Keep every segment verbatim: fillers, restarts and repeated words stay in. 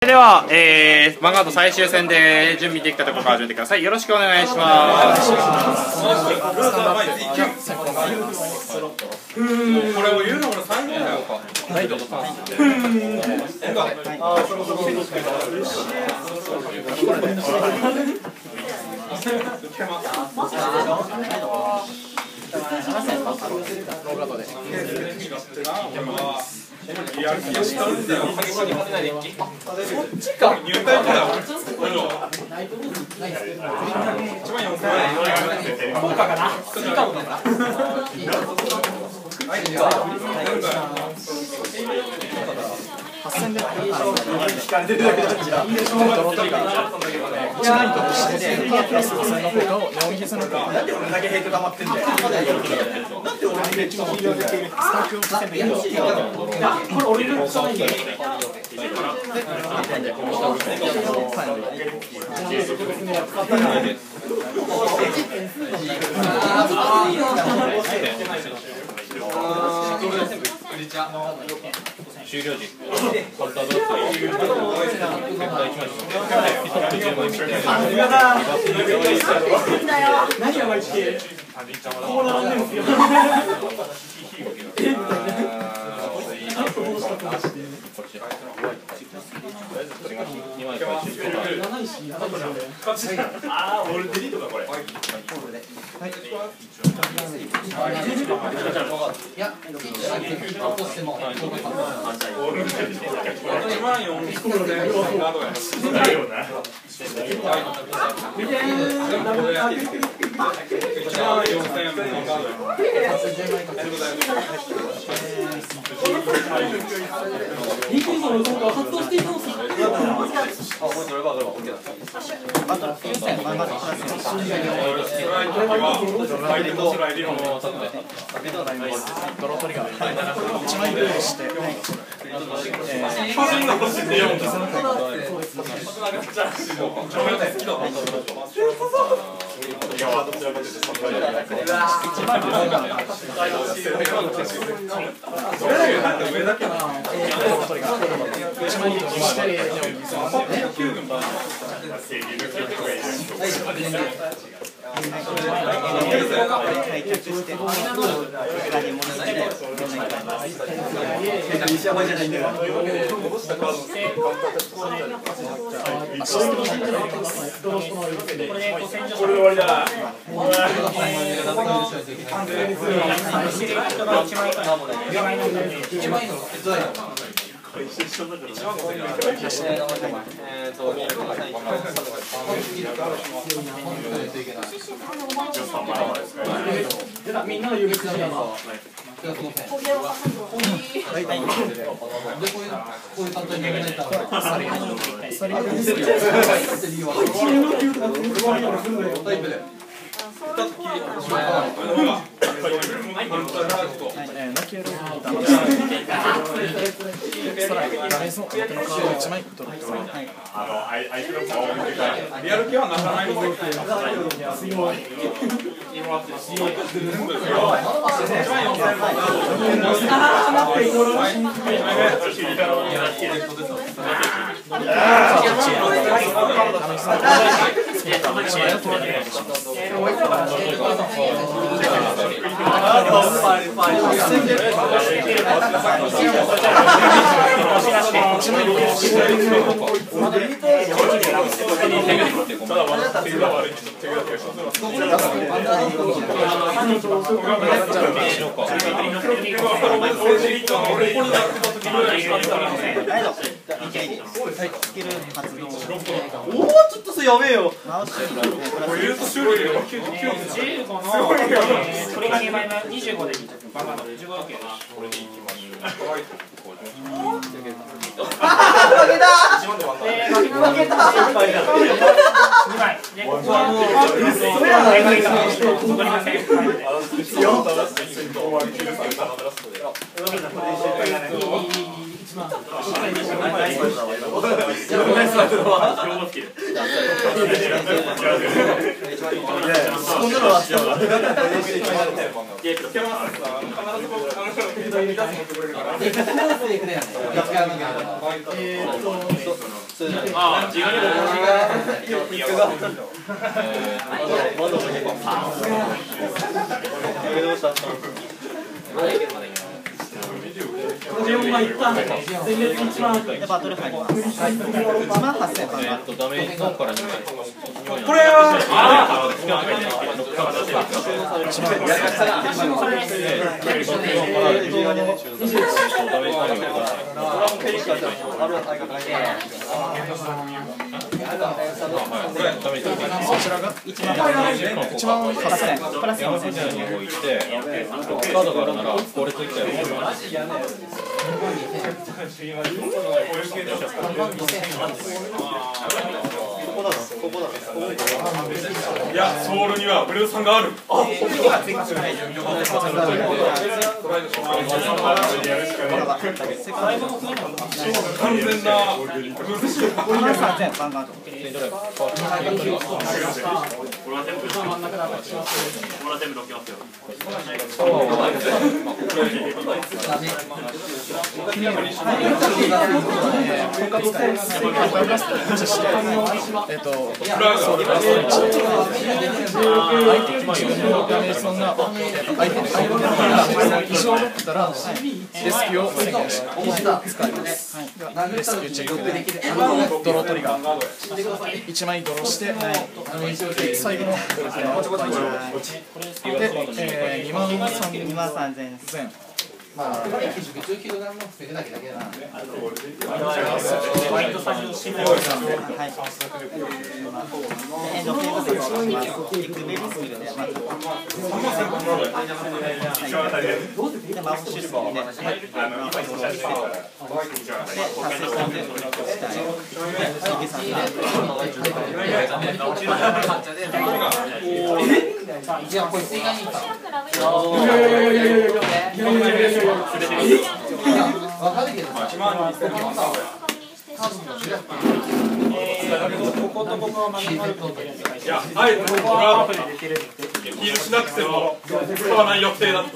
それでは、えー、ヴァンガード最終戦で準備できたところから始めてください。よろしくお願いします。 これを言うの俺最後だよ。いや、いや、下打つよ。そっちか。入隊だよ。一万四千円。効果かな。スイカもかな。 はっせんで聞かれてるだけだったら、ドロトリがいちナイトとして、プラスごせんの効果をよんひせの効果。なんで俺だけヘイト溜まってんだよ。なんで俺だけめっちゃスタックをさせてんだよ。これ俺のじゃないんだよ。 終了時。 何が毎日こうなんですよ。 ああ、俺デリートかこれ。 いや、 一万四千円ガードや。だよな。一万四千円ガードや。 リクルートの効果を発動しています。 あときゅうせん、まあまずプラスのスライドは、相手のスライドのドロトリガーいちまいプレイして、 巨人の星でよんです。上だけな。 ドロトリガーいちまいプレイして開脚して他に物ないで西山じゃないんだよ。アシストの進化です。ドロストのこれでこれで終わりだ。 みんなの言うべきなんだな。 リアル系はなかないのか。 すごい。 おお、ちょっとそれやべえよ。 にじゅうごでバンガードじゅうごだけ。 負けた負けたえーっとああ、時間にでバトル入ります。いちまんはっせん番がダメージゾーンからにまい。 これはそちらがいちまんはっせんプラスよんせんに置いて、カードがあるならこれついたよ。 いや、ソウルにはブレードさんがある。完全なにまんさんぜん番が効果使います。バラスト駆使して、えっと、そう相手より自分のダメージそんな、えっと、相手の相手のダメージの異常だったら、レスキューを宣言し使います。レスキューチェックで、ドロートリガー。いちまいドローして、最後の、で、えー、にまんさんぜん。まあ、エンドフェーズでビッグベビースキルでまずでマウスシュートでマウスをしてで達成したんでしたい右さんでじゃあこれ追加にいいかわかるけどいや、あえて僕がヒールしなくても使わない予定だった。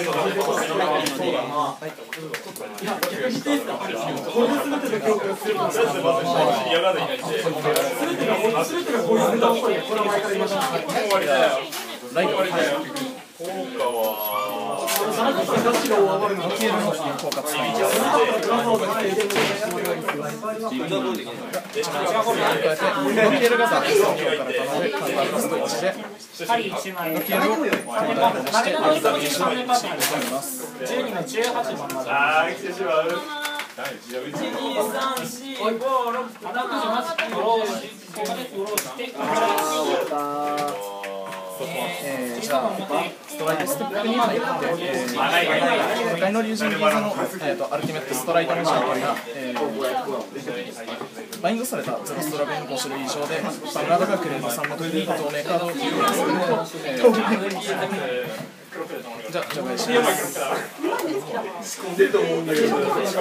ライト効果はロキエルの効果使います。ロキエルがダメージからなので、簡単なストイッチでロキエルをしてダメージをしていきます。 じゅうにのじゅうはちばんまで。 あー、来てしまう。 いち、に、さん、し、ご、ろく、なな、はち、ドローし、ごかでドローして、 えー、じゃあストライトステップに入って、えー、ダイノリュージンギーズの、えー、とアルティメットストライトのジャンプが、えー、バインドされたゼロストラベンご種類以上でバンガードがクレードさんの時に透明カードを記入すると、えーじゃあ、除外します。 仕込んでると思うんだけど、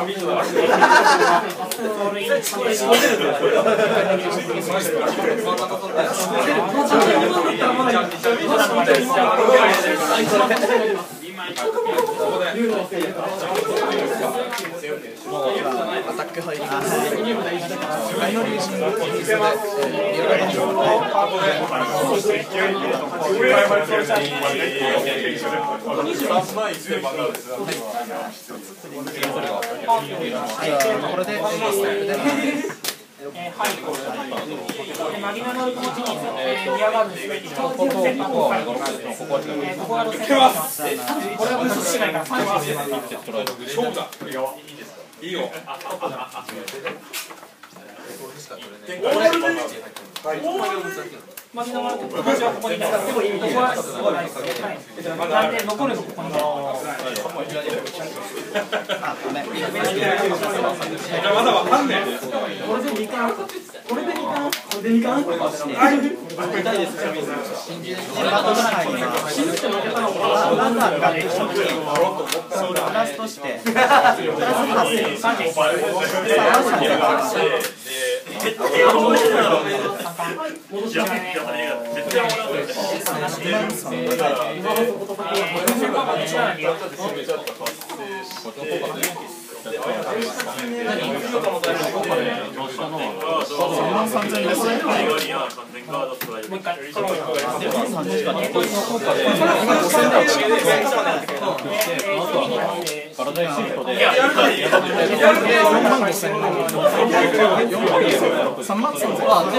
アタック入ります。ダイノリュージングギーズで、えー、リアルランジをじゃあ、これで、 えー、はい、マギナの気持ちに嫌がるんですけど、ここはこれは無視しないからさんじゅう勝負だ。いいよ。 マギナの気持ちはここにいない。でも意味ここはすごいないです。なんで残るのここに。 あ、ごめんまだわかんねえ。 これでにかん、これでにかん、これでにかん。 バトル入ります死ぬって負けたのかランナーが出てきた時にプラスとしてプラスはっせんさんじゅうさん三万三千です。三万三千。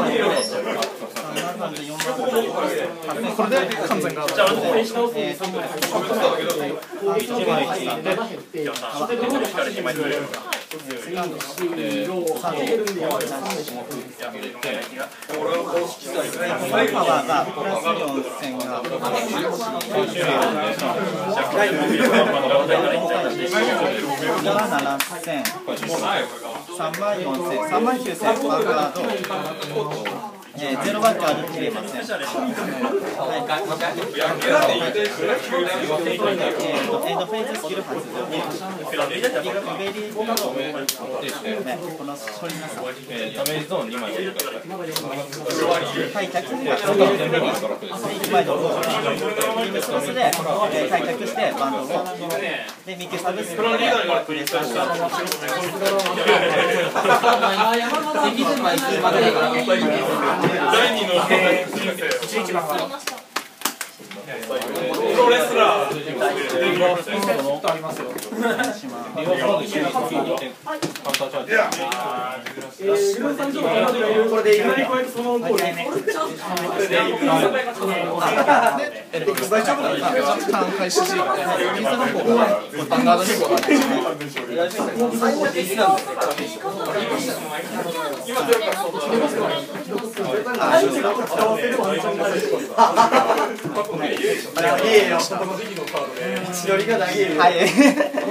これで完全ガード。 パワーがプラスよんせんがななせん、さんまんよんせん、さんまんきゅうせんパーカード、えー、ゼロバックある切れません。はい、エンドフェイズスキル発動で、ビッグベリーと、ね、この処理なさ、 ダメージゾーンにまい。 開拓がいちまいのビームスロスで開拓してバンドをでミキサブスクでプレスをして第二の人生プロレスラーありますよ。 これでいいのにその通りね。 大丈夫だ。ターン開始時、水の方がボタンガードにこうはい。